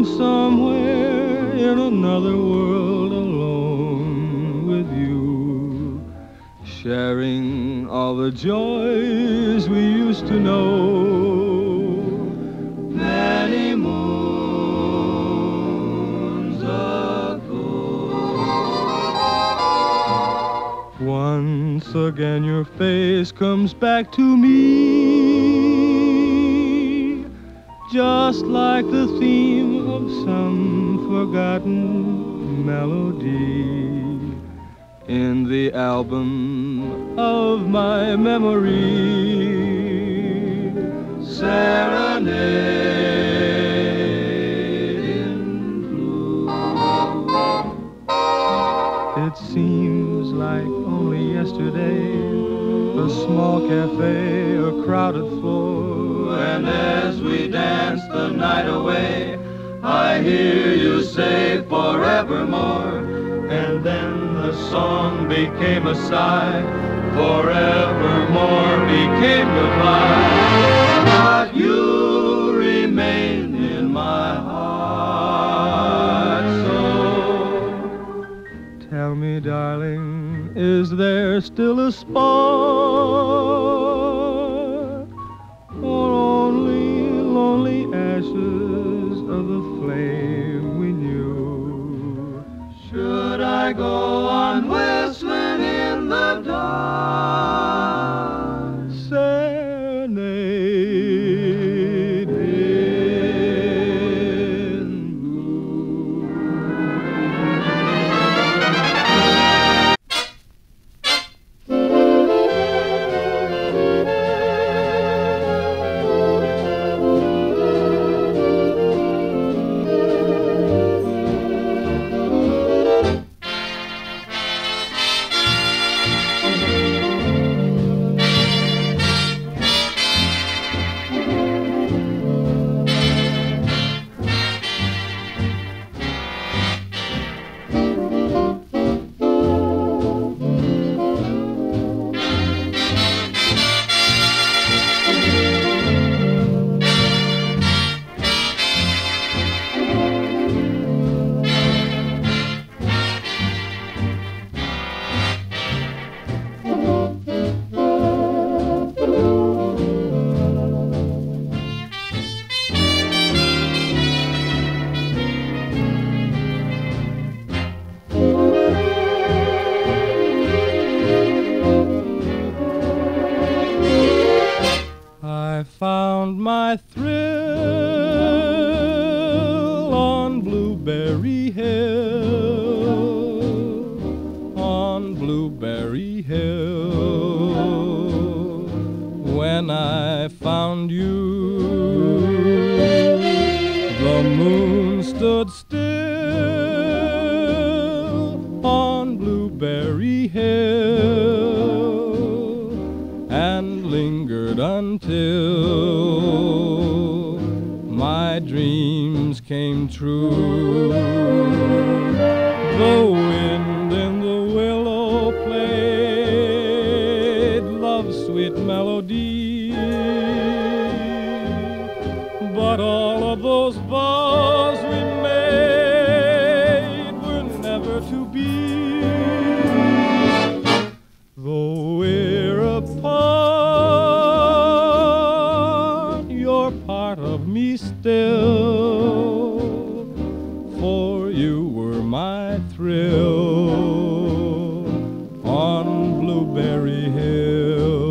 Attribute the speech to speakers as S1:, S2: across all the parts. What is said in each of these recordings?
S1: I'm somewhere in another world alone with you, sharing all the joys we used to know. Many moons ago. Once again your face comes back to me, just like the theme of some forgotten melody in the album of my memory. Serenade in blue. It seems like only yesterday, a small cafe, a crowded floor, and as we dance the night away, I hear you say forevermore, and then the song became a sigh, forevermore became goodbye, but you remain in my heart. So tell me, darling, is there still a spark, or only lonely ashes of the flame we knew? Should I go on whistling in the dark? Serenade in blue. I found my thrill on Blueberry Hill, on Blueberry Hill, when I found you. The moon stood still on Blueberry Hill and lingered until my dreams came true. The wind in the willow played love's sweet melody, but all of those vows we made were never to be. Though we're apart, you're part of me still, for you were my thrill on Blueberry Hill.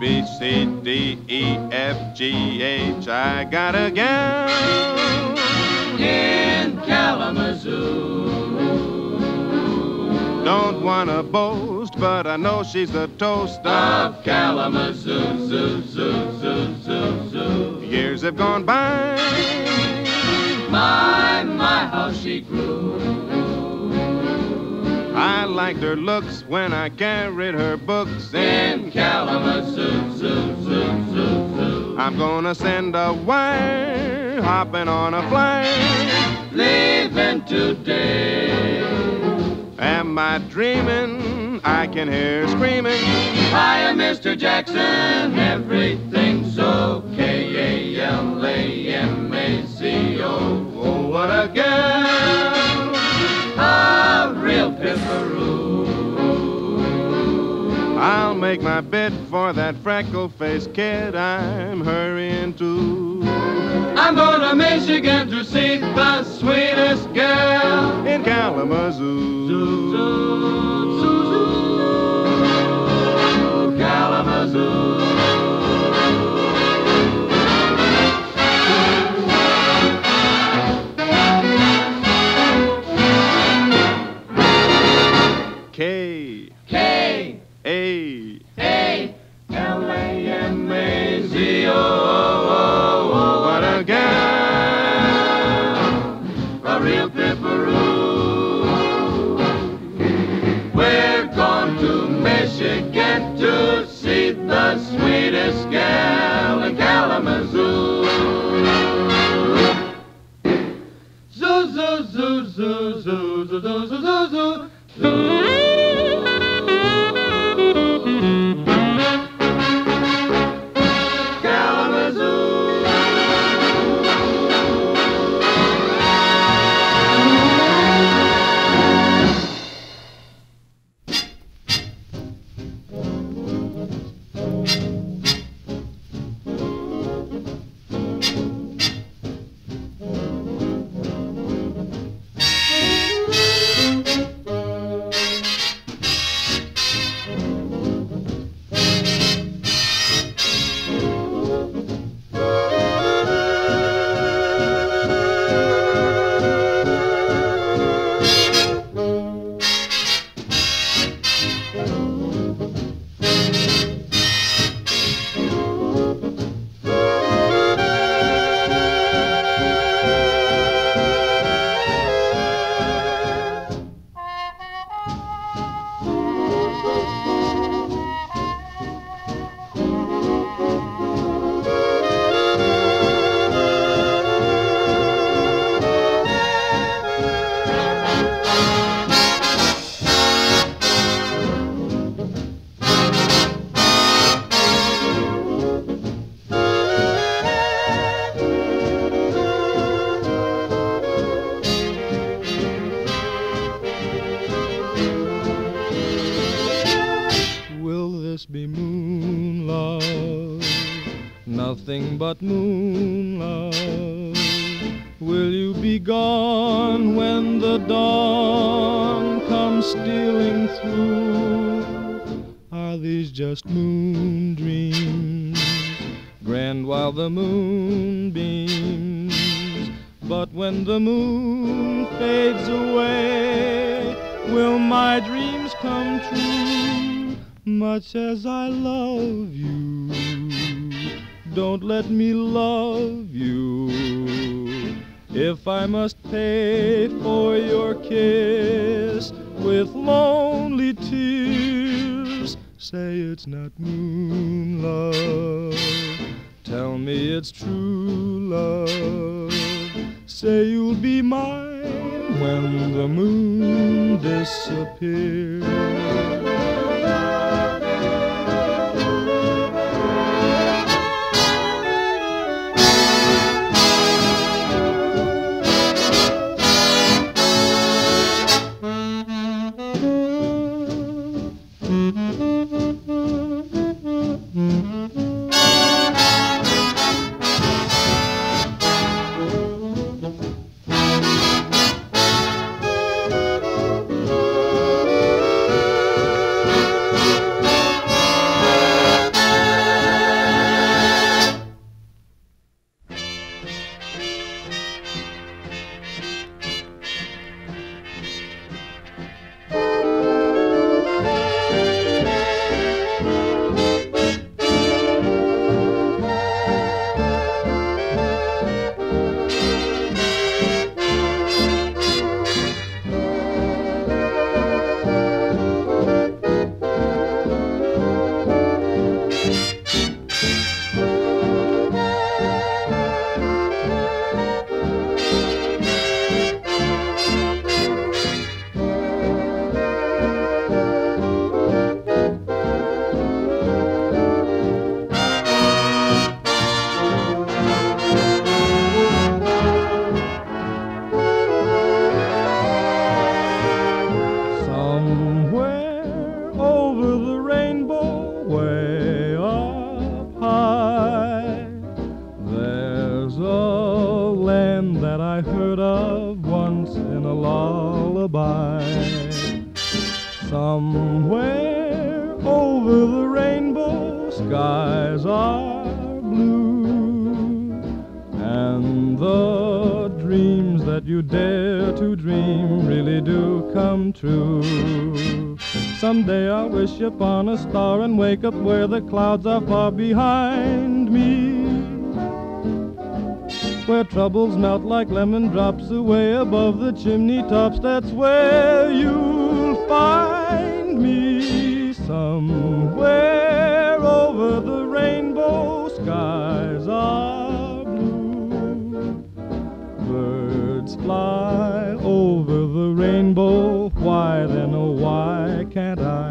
S2: B, C, D, E, F, G, H. I got a gal
S1: in Kalamazoo.
S2: Don't wanna boast, but I know she's the toast
S1: of Kalamazoo, zoo, zoo, zoo, zoo, zoo.
S2: Years have gone by.
S1: My, how she grew.
S2: I liked her looks when I carried her books
S1: in Kalamazoo, zoo, zoo, zoo, zoo.
S2: I'm gonna send a wire, hopping on a flyer,
S1: leaving today.
S2: Am I dreaming? I can hear screaming.
S1: Hiya, Mr. Jackson, everything's okay. Kalamazo. Oh, what a gal, a real pipperoo.
S2: I'll make my bid for that freckle-faced kid I'm hurrying to.
S1: I'm going to Michigan to see the sweetest girl
S2: in Kalamazoo.
S1: Zoo, zoo, zoo, zoo. Kalamazoo.
S2: K A
S1: Lamazo. What a gal, a real pipperoo. We're going to Michigan to see the sweetest gal in Kalamazoo. Zoo, zoo, zoo, zoo, zoo, zoo, zoo, zoo, zoo, zoo.
S3: Be moon love, nothing but moon love. Will you be gone when the dawn comes stealing through? Are these just moon dreams, grand while the moon beams? But when the moon fades away, will my dreams come true? Much as I love you, don't let me love you. If I must pay for your kiss with lonely tears, say it's not moon love. Tell me it's true love. Say you'll be mine when the moon disappears. skies are blue, and the dreams that you dare to dream really do come true. Someday I'll wish upon a star and wake up where the clouds are far behind me, where troubles melt like lemon drops away above the chimney tops. That's where you'll find me, somewhere over the rainbow. Skies are blue, birds fly over the rainbow. Why then, oh why can't I?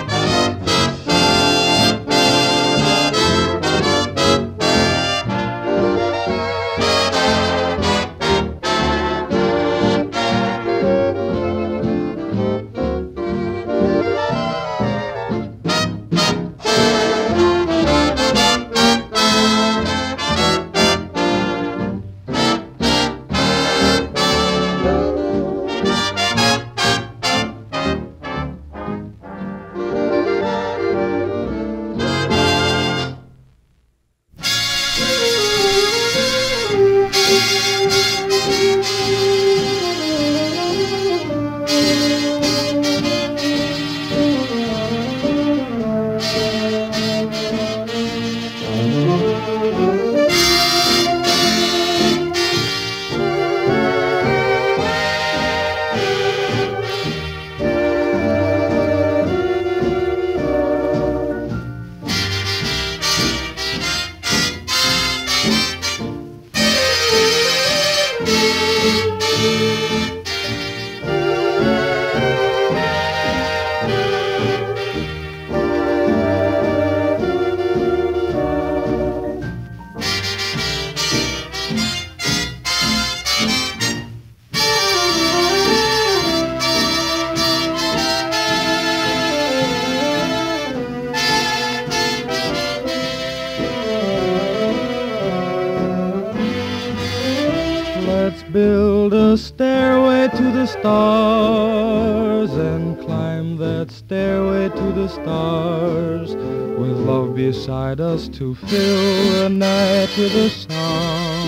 S3: Let's build a stairway to the stars and climb that stairway to the stars, with love beside us to fill the night with a song.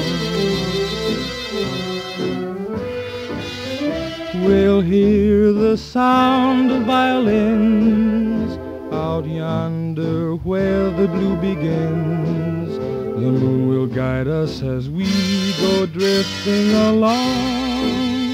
S3: We'll hear the sound of violins out yonder where the blue begins. The moon will guide us as we go drifting along.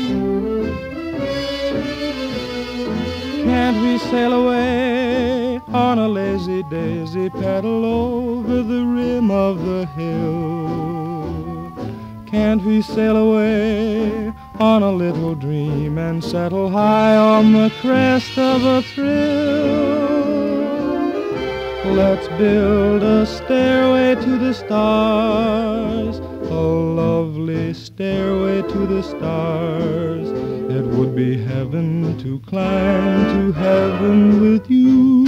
S3: Can't we sail away on a lazy daisy, paddle over the rim of the hill? Can't we sail away on a little dream and settle high on the crest of a thrill? Let's build a stairway to the stars, a lovely stairway to the stars. It would be heaven to climb to heaven with you.